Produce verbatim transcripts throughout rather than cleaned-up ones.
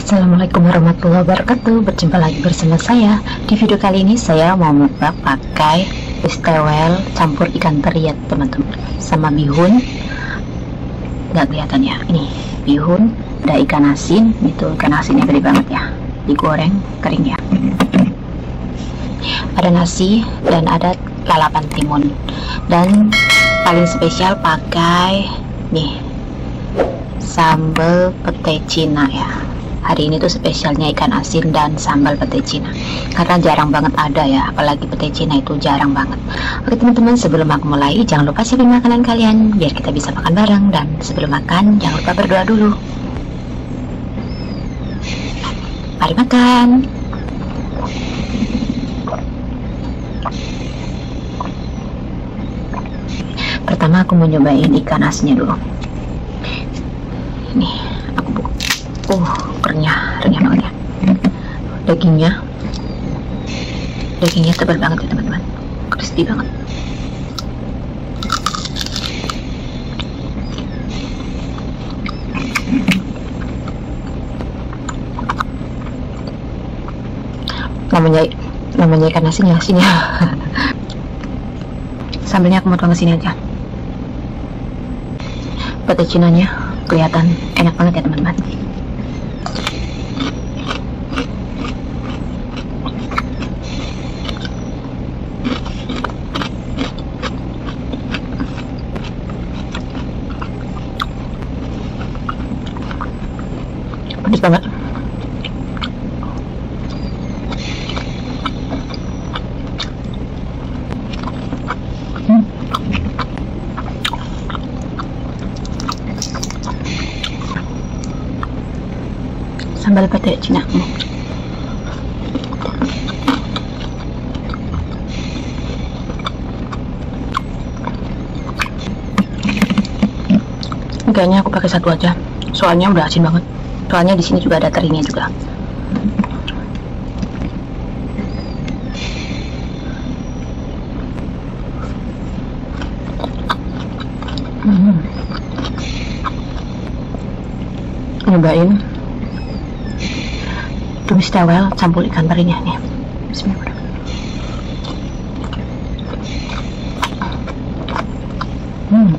Assalamualaikum warahmatullahi wabarakatuh. Berjumpa lagi bersama saya. Di video kali ini saya mau mukbang pakai fish towel campur ikan teri ya teman-teman, sama bihun. Nggak kelihatan ya, ini bihun, ada ikan asin. Itu ikan asinnya gede banget ya, digoreng kering ya. Ada nasi dan ada lalapan timun. Dan paling spesial pakai nih sambal pete Cina ya. Hari ini tuh spesialnya ikan asin dan sambal pete Cina, karena jarang banget ada ya, apalagi pete Cina itu jarang banget. Oke teman-teman, sebelum aku mulai jangan lupa siapin makanan kalian biar kita bisa makan bareng. Dan sebelum makan jangan lupa berdoa dulu. Mari makan. Pertama aku mau nyobain ikan asinnya dulu. Ini aku buka. Uh, renyah, renyah banget ya. Dagingnya, dagingnya tebal banget ya teman-teman, crispy banget. Namanya, namanya ikan asin ya, asinnya. Sambalnya aku mau tuang ke sini aja. Pete Cinanya kelihatan enak banget ya teman-teman. Pedas banget. Hmm. Sambal pete Cina. Hmm. Kayaknya aku pakai satu aja, soalnya udah asin banget. Soalnya di sini juga ada terinya juga. Hmm. Nyobain tumis towel campur ikan terinya nih. Bismillah. Hmm.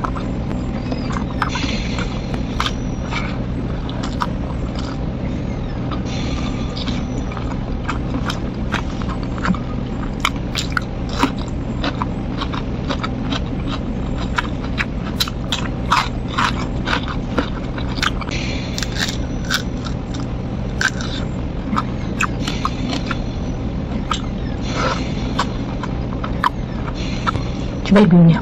Coba bihunnya.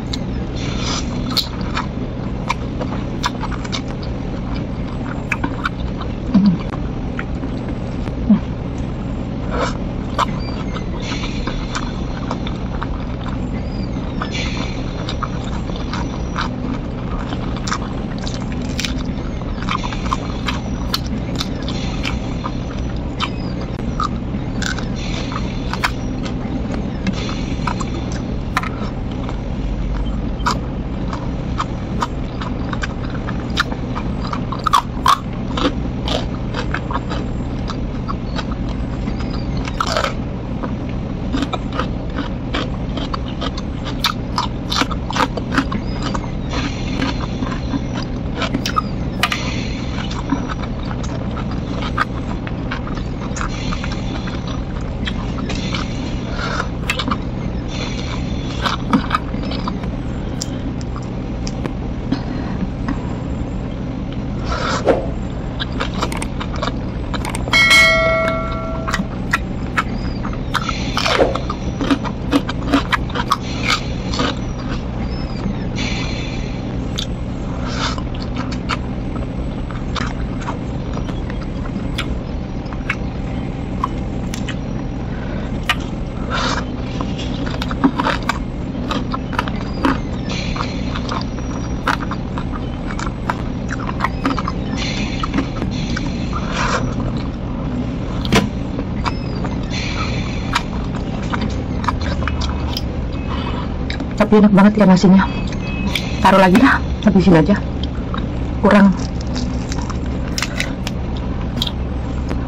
Tapi enak banget ya nasinya. Taruh lagi dah, habisin aja. Kurang.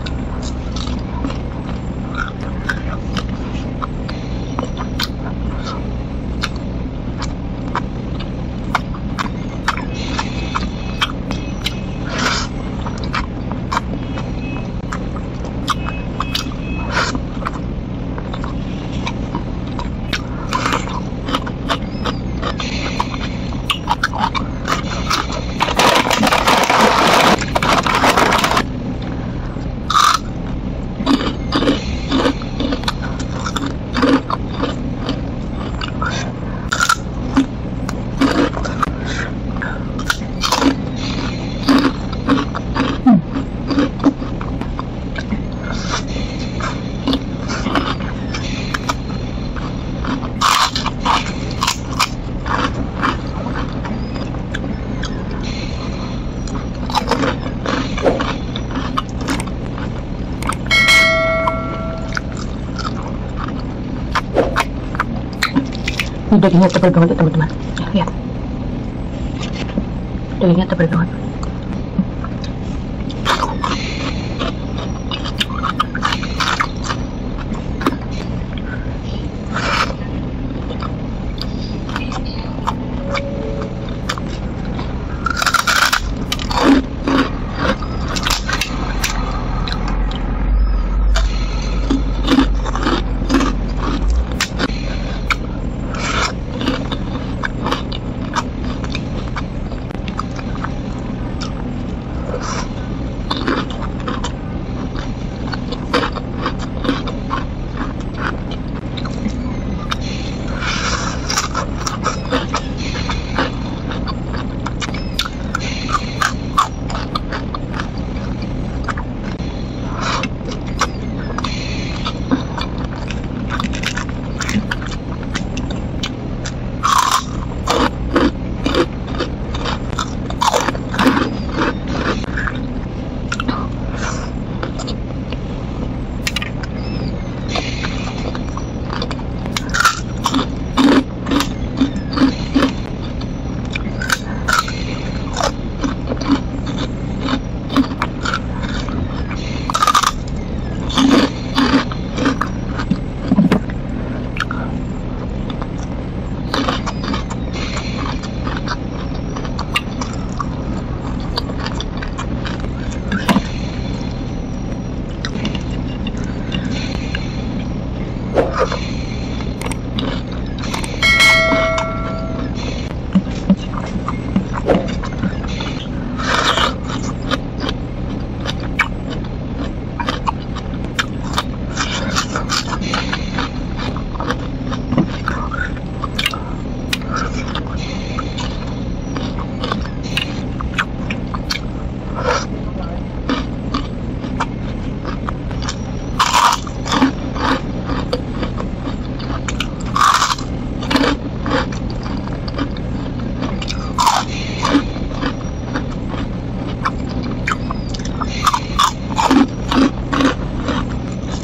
Ini dagingnya tebal banget ya teman-teman. Lihat, dagingnya tebal banget.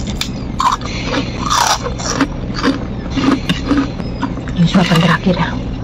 Ini suapan terakhir ya.